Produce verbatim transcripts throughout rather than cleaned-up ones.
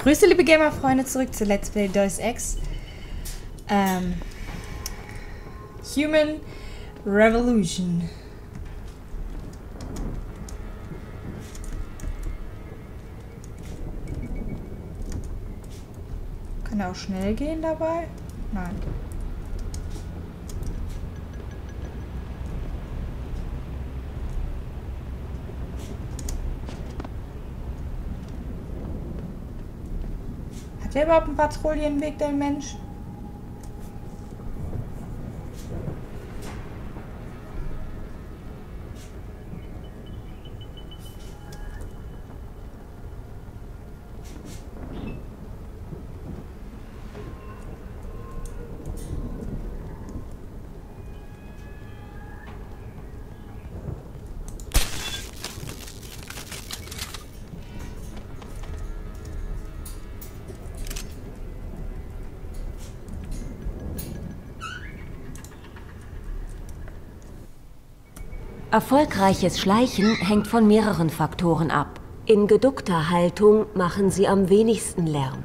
Grüße, liebe Gamer-Freunde, zurück zu Let's Play Deus Ex. Ähm, Human Revolution. Kann er auch schnell gehen dabei? Nein. Hat der überhaupt einen Patrouillenweg, der Mensch? Erfolgreiches Schleichen hängt von mehreren Faktoren ab. In geduckter Haltung machen sie am wenigsten Lärm.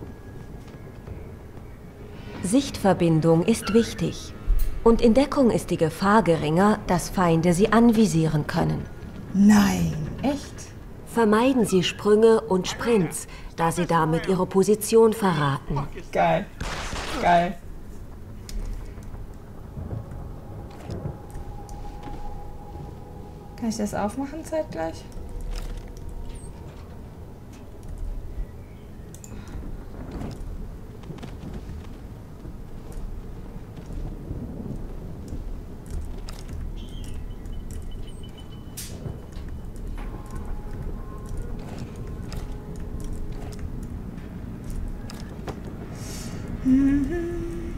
Sichtverbindung ist wichtig. Und in Deckung ist die Gefahr geringer, dass Feinde sie anvisieren können. Nein, echt? Vermeiden Sie Sprünge und Sprints, da sie damit ihre Position verraten. Geil. Geil. Kann ich das aufmachen zeitgleich? Mhm.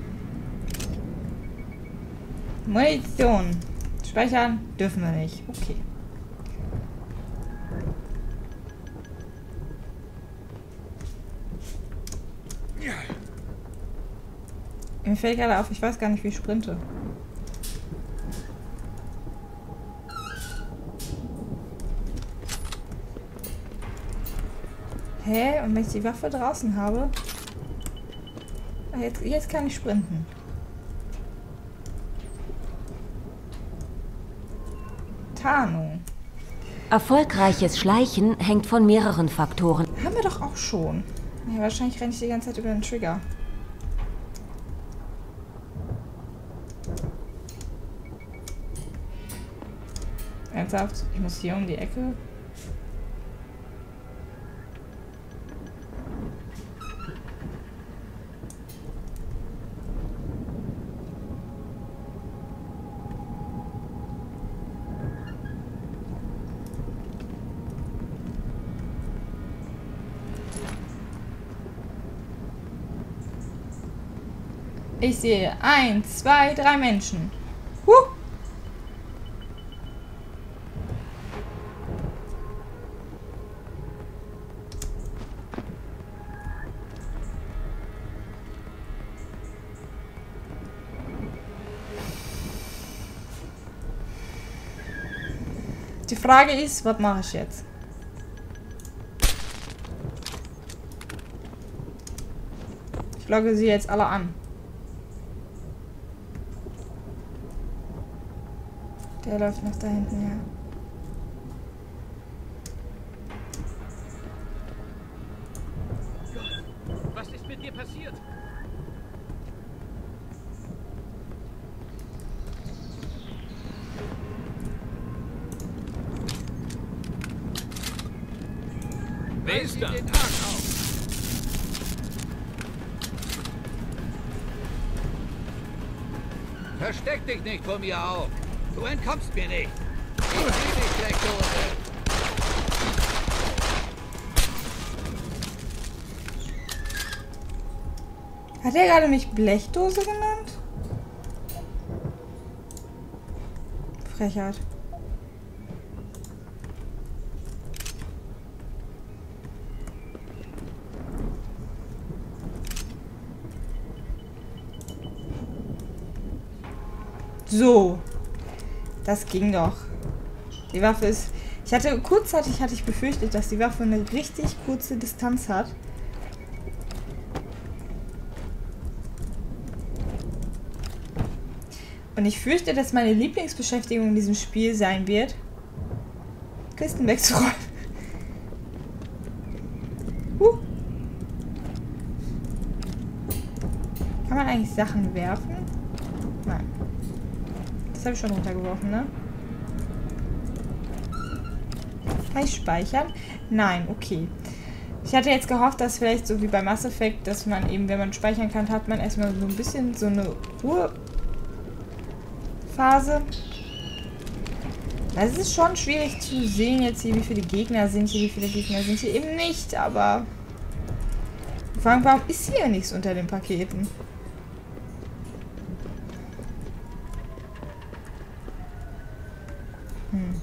Munition. Speichern dürfen wir nicht. Okay. Mir fällt gerade auf, ich weiß gar nicht, wie ich sprinte. Hä? Und wenn ich die Waffe draußen habe? Ah, jetzt, jetzt kann ich sprinten. Tarnung. Erfolgreiches Schleichen hängt von mehreren Faktoren. Haben wir doch auch schon. Ja, wahrscheinlich renne ich die ganze Zeit über den Trigger. Ernsthaft? Ich muss hier um die Ecke. Ich sehe ein, zwei, drei Menschen. Huh. Die Frage ist, was mache ich jetzt? Ich logge sie jetzt alle an. Der läuft noch da hinten her. Was ist mit dir passiert? Wer ist da? Den Arsch auf. Versteck dich nicht vor mir auf. Du entkommst mir nicht. Ich sehe dich, Blechhose. Hat er gerade mich Blechdose genannt? Frechheit. So. Das ging doch. Die Waffe ist... Ich hatte kurzzeitig hatte ich befürchtet, dass die Waffe eine richtig kurze Distanz hat. Und ich fürchte, dass meine Lieblingsbeschäftigung in diesem Spiel sein wird, Kisten wegzuräumen. Uh. Kann man eigentlich Sachen werfen? Nein. Das habe ich schon runtergeworfen, ne? Kann ich speichern? Nein, okay. Ich hatte jetzt gehofft, dass vielleicht so wie bei Mass Effect, dass man eben, wenn man speichern kann, hat man erstmal so ein bisschen so eine Ruhephase. Also es ist schon schwierig zu sehen jetzt hier, wie viele Gegner sind hier, wie viele Gegner sind hier eben nicht, aber vor allem, warum ist hier nichts unter den Paketen? Hm.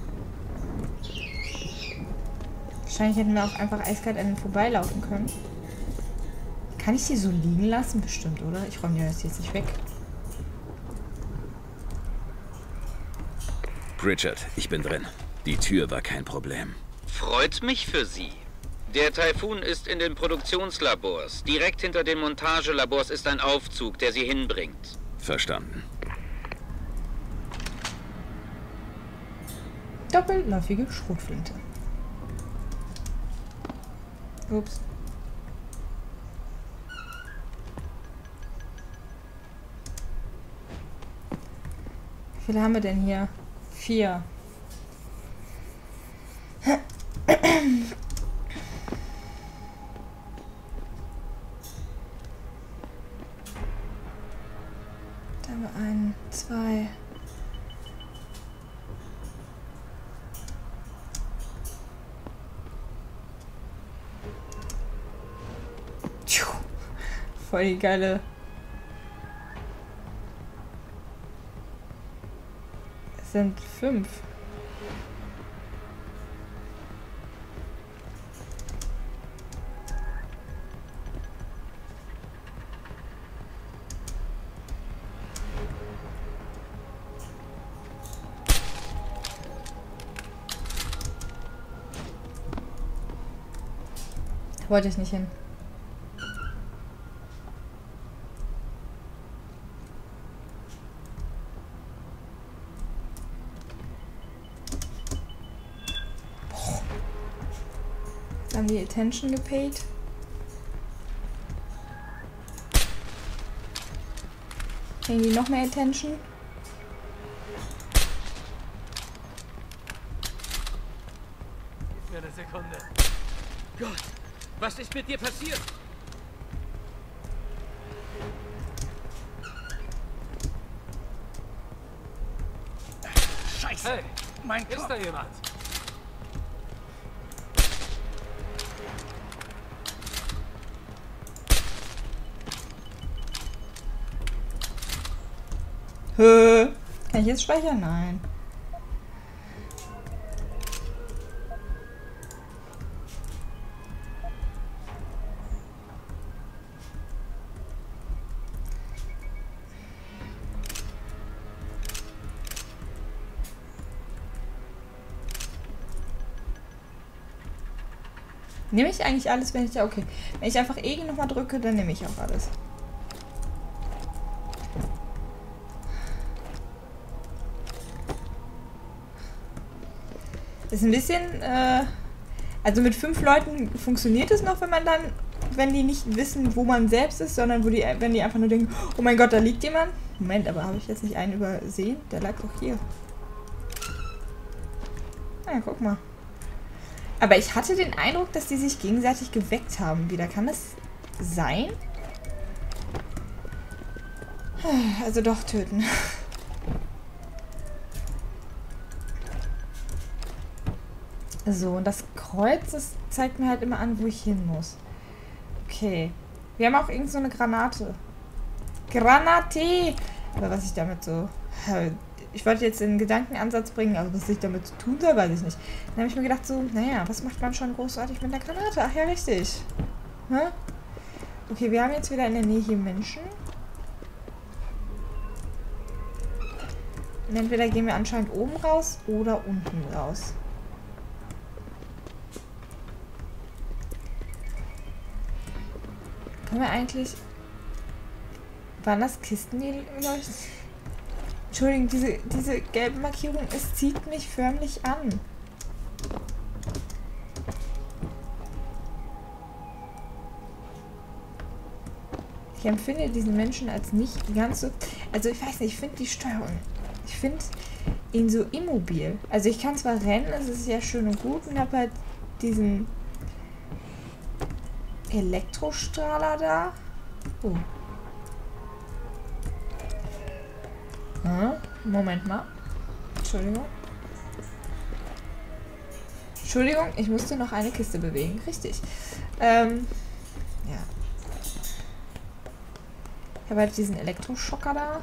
Wahrscheinlich hätten wir auch einfach eiskalt an den vorbeilaufen können. Kann ich die so liegen lassen? Bestimmt, oder? Ich räume die das jetzt nicht weg. Pritchard, ich bin drin. Die Tür war kein Problem. Freut mich für Sie. Der Taifun ist in den Produktionslabors. Direkt hinter den Montagelabors ist ein Aufzug, der Sie hinbringt. Verstanden. Doppelläufige Schrotflinte. Ups. Wie viele haben wir denn hier? Vier. Da haben wir einen, zwei. Tschuh. Voll die geile. Es sind fünf. Da wollte ich nicht hin. Haben die Attention gepaid? Kriegen die noch mehr Attention? Gib mir eine Sekunde. Gott, was ist mit dir passiert? Scheiße! Hey, mein Kopf. Ist da jemand? Hö. Kann ich jetzt speichern? Nein. Nehme ich eigentlich alles, wenn ich da... Okay. Wenn ich einfach E nochmal drücke, dann nehme ich auch alles. Ist ein bisschen, äh, also mit fünf Leuten funktioniert es noch, wenn man dann, wenn die nicht wissen, wo man selbst ist, sondern wo die, wenn die einfach nur denken, oh mein Gott, da liegt jemand. Moment, aber habe ich jetzt nicht einen übersehen? Der lag doch hier. Na ja, guck mal. Aber ich hatte den Eindruck, dass die sich gegenseitig geweckt haben wieder. Kann das sein? Also doch töten. So, und das Kreuz, das zeigt mir halt immer an, wo ich hin muss. Okay. Wir haben auch irgend so eine Granate. Granate! Aber was ich damit so... Ich wollte jetzt den Gedankenansatz bringen, aber was ich damit tun soll, weiß ich nicht. Dann habe ich mir gedacht so, naja, was macht man schon großartig mit einer Granate? Ach ja, richtig. Hä? Okay, wir haben jetzt wieder in der Nähe hier Menschen. Und entweder gehen wir anscheinend oben raus oder unten raus. Können wir eigentlich... Waren das Kisten, die leuchten? Entschuldigung, diese, diese gelbe Markierung, es zieht mich förmlich an. Ich empfinde diesen Menschen als nicht ganz so... Also ich weiß nicht, ich finde die Steuerung... Ich finde ihn so immobil. Also ich kann zwar rennen, das ist ja schön und gut, und habe halt diesen Elektrostrahler da. Oh. Hm, Moment mal. Entschuldigung. Entschuldigung, ich musste noch eine Kiste bewegen. Richtig. Ähm, ja. Ich habe halt diesen Elektroschocker da.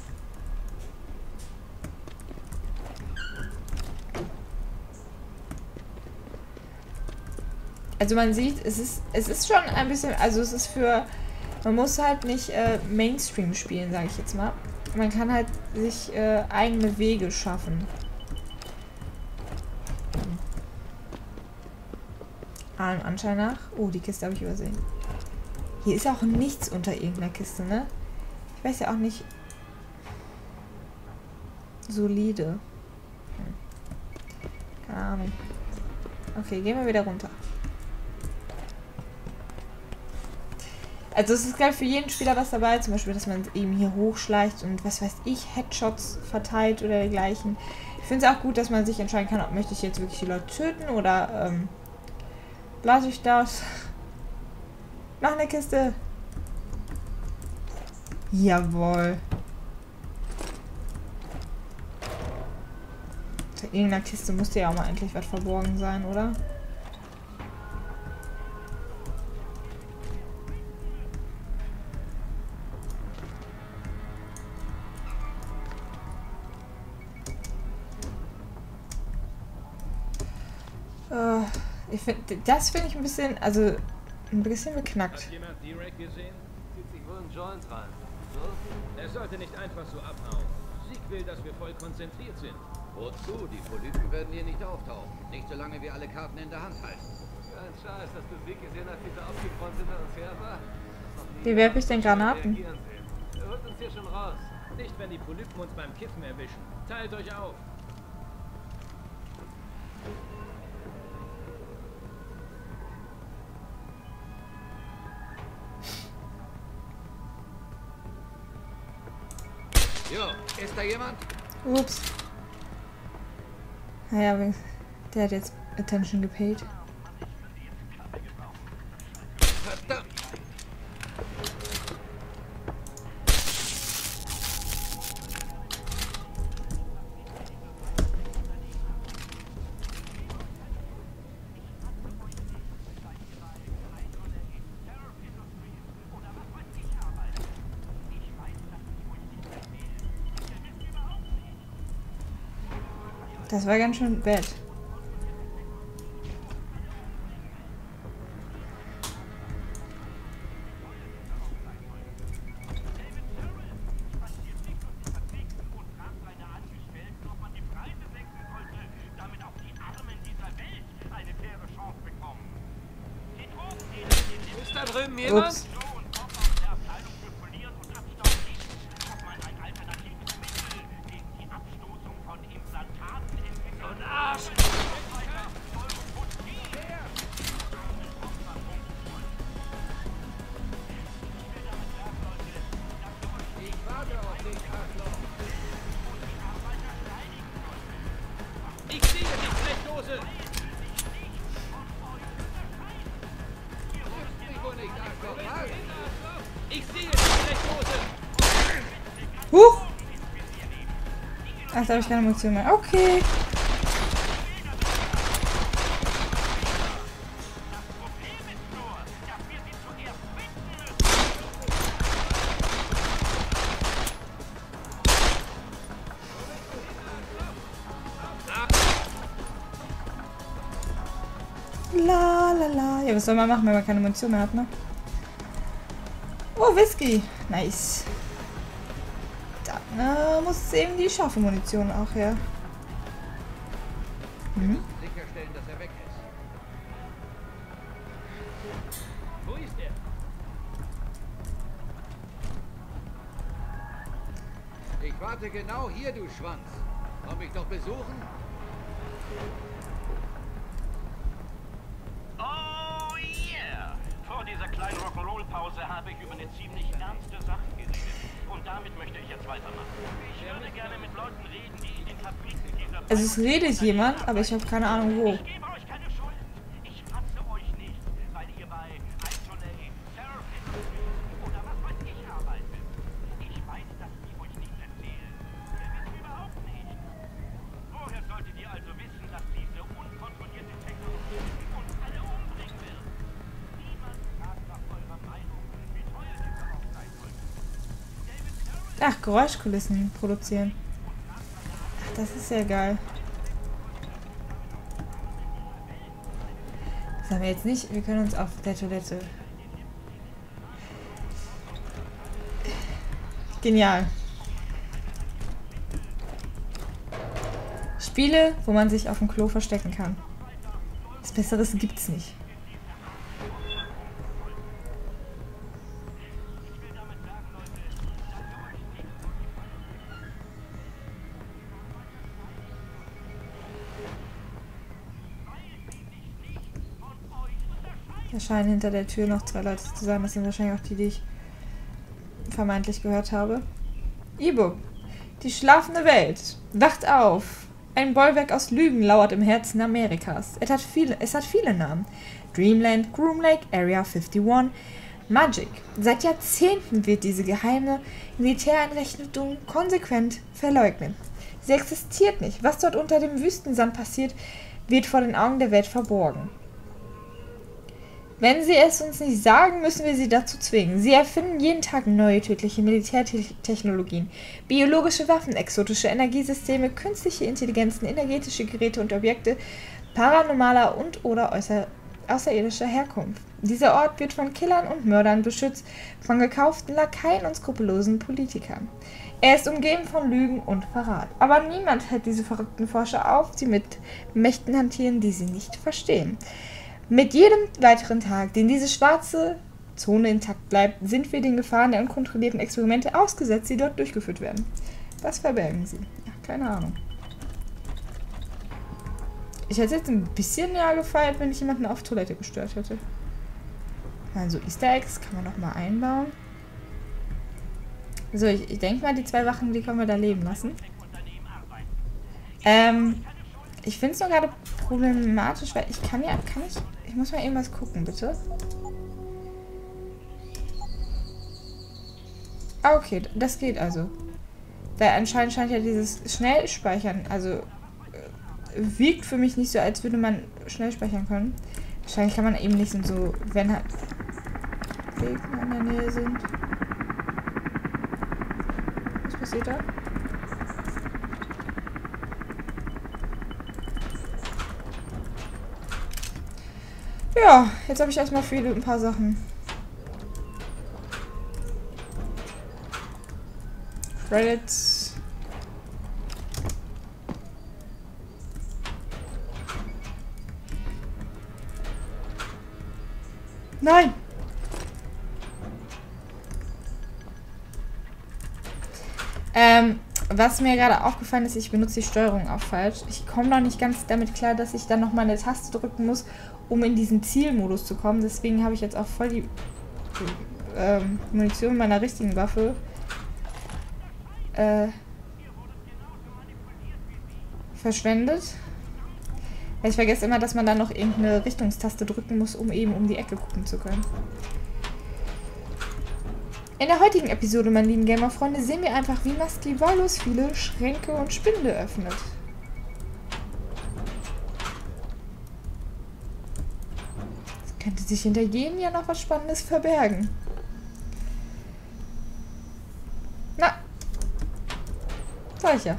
Also man sieht, es ist, es ist schon ein bisschen, also es ist für, man muss halt nicht äh, Mainstream spielen, sage ich jetzt mal. Man kann halt sich äh, eigene Wege schaffen. Allem Anschein nach. Oh, die Kiste habe ich übersehen. Hier ist auch nichts unter irgendeiner Kiste, ne? Ich weiß ja auch nicht. Solide. Hm. Keine Ahnung. Okay, gehen wir wieder runter. Also es ist glaube ich für jeden Spieler was dabei, zum Beispiel, dass man eben hier hochschleicht und was weiß ich, Headshots verteilt oder dergleichen. Ich finde es auch gut, dass man sich entscheiden kann, ob möchte ich jetzt wirklich die Leute töten oder ähm, lasse ich das. Noch eine Kiste. Jawohl. In irgendeiner Kiste musste ja auch mal endlich was verborgen sein, oder? Uh, ich find, das finde ich ein bisschen, also ein bisschen beknackt. Hat jemand D-Reg gesehen? Zieht sich wohl ein Joint rein. So? Er sollte nicht einfach so abhauen. Sieg will, dass wir voll konzentriert sind. Wozu? Die Polypen werden hier nicht auftauchen. Nicht solange wir alle Karten in der Hand halten. Kein Scheiß, dass du Sieg gesehen hast, wie er aufgeräumt hinter uns her war. Wie werfe ich denn Granaten? Er holt uns hier schon raus. Nicht, wenn die Polypen uns beim Kiffen erwischen. Teilt euch auf. Jo, ist da jemand? Ups. Naja, der hat jetzt Attention gepaid. Verdammt! Das war ganz schön bad. Ist da drüben jemand? Ups. Ich sehe die Blechdose! Ich sehe die Blechdose! Huch! Ach, da habe ich keine Munition mehr. Okay. La la la. Ja, was soll man machen, wenn man keine Munition mehr hat, ne? Oh, Whisky. Nice. Dann äh, muss eben die scharfe Munition auch her. Mhm. Sicherstellen, dass er weg ist. Wo ist er? Ich Ich warte genau hier, du Schwanz. Komm mich doch besuchen. Oh yeah! Vor dieser kleinen Rock'n'Roll-Pause habe ich über eine ziemlich ernste Sache geredet. Und damit möchte ich jetzt weitermachen. Ich würde gerne mit Leuten reden, die in den Fabriken dieser... Also es redet jemand, aber ich habe keine Ahnung wo. Ich gebe euch keine Schuld. Ich hasse euch nicht, weil ihr bei Isolate, Therapy oder was weiß ich arbeitet. Ich weiß, dass die euch nichts erzählen. Ihr wisst überhaupt nicht. Woher solltet ihr also wissen, dass diese unkontrollierte Technologie uns alle umbringen wird? Niemand fragt nach eurer Meinung, wie teuer diese auch sein sollte. Ach, Geräuschkulissen produzieren. Ach, das ist ja geil. Das haben wir jetzt nicht. Wir können uns auf der Toilette. Genial. Spiele, wo man sich auf dem Klo verstecken kann. Was Besseres gibt's nicht. Da scheinen hinter der Tür noch zwei Leute zu sein. Das sind wahrscheinlich auch die, die ich vermeintlich gehört habe. E-Book. Die schlafende Welt. Wacht auf. Ein Bollwerk aus Lügen lauert im Herzen Amerikas. Es hat viele, es hat viele Namen. Dreamland, Groom Lake, Area einundfünfzig, Magic. Seit Jahrzehnten wird diese geheime Militäreinrichtung konsequent verleugnet. Sie existiert nicht. Was dort unter dem Wüstensand passiert, wird vor den Augen der Welt verborgen. Wenn sie es uns nicht sagen, müssen wir sie dazu zwingen. Sie erfinden jeden Tag neue tödliche Militärtechnologien, biologische Waffen, exotische Energiesysteme, künstliche Intelligenzen, energetische Geräte und Objekte paranormaler und oder außer, außerirdischer Herkunft. Dieser Ort wird von Killern und Mördern beschützt, von gekauften Lakaien und skrupellosen Politikern. Er ist umgeben von Lügen und Verrat. Aber niemand hält diese verrückten Forscher auf, die mit Mächten hantieren, die sie nicht verstehen. Mit jedem weiteren Tag, den diese schwarze Zone intakt bleibt, sind wir den Gefahren der unkontrollierten Experimente ausgesetzt, die dort durchgeführt werden. Was verbergen sie? Ja, keine Ahnung. Ich hätte es jetzt ein bisschen näher gefeiert, wenn ich jemanden auf Toilette gestört hätte. Also Easter Eggs kann man noch mal einbauen. So, ich, ich denke mal, die zwei Wachen, die können wir da leben lassen. Ähm, ich finde es nur gerade problematisch, weil ich kann ja, kann ich, ich muss mal eben was gucken, bitte. Ah, okay, das geht also. Weil anscheinend scheint ja dieses Schnellspeichern, also äh, wirkt für mich nicht so, als würde man schnell speichern können. Wahrscheinlich kann man eben nicht so, wenn halt Gegner in der Nähe sind. Was passiert da? Ja, jetzt habe ich erstmal viele ein paar Sachen. Credits. Nein! Ähm, was mir gerade aufgefallen ist, ich benutze die Steuerung auch falsch. Ich komme noch nicht ganz damit klar, dass ich dann nochmal eine Taste drücken muss, um in diesen Zielmodus zu kommen. Deswegen habe ich jetzt auch voll die ähm, Munition meiner richtigen Waffe äh, verschwendet. Ich vergesse immer, dass man dann noch irgendeine Richtungstaste drücken muss, um eben um die Ecke gucken zu können. In der heutigen Episode, meine lieben Gamer-Freunde, sehen wir einfach, wie Musky wahllos viele Schränke und Spinde öffnet. Es könnte sich hinter jedem ja noch was Spannendes verbergen. Na, sag ich ja.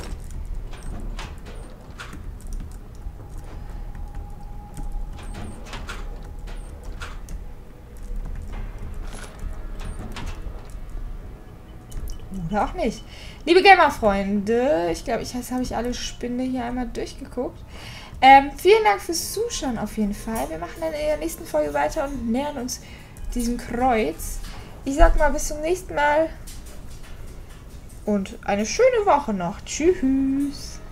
Oder auch nicht. Liebe Gamer-Freunde, ich glaube, ich, jetzt habe ich alle Spinde hier einmal durchgeguckt. Ähm, vielen Dank fürs Zuschauen auf jeden Fall. Wir machen dann in der nächsten Folge weiter und nähern uns diesem Kreuz. Ich sag mal, bis zum nächsten Mal. Und eine schöne Woche noch. Tschüss.